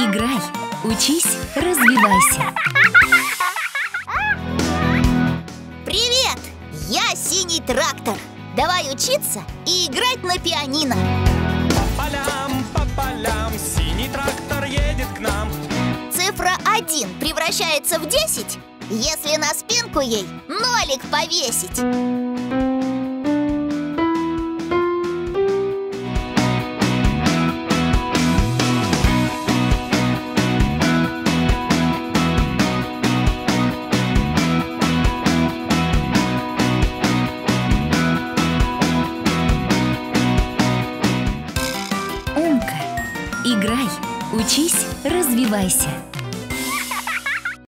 Играй, учись, развивайся. Привет! Я Синий Трактор. Давай учиться и играть на пианино. По полям, синий трактор едет к нам. Цифра 1 превращается в 10, если на спинку ей нолик повесить. Умка. Играй, учись, развивайся.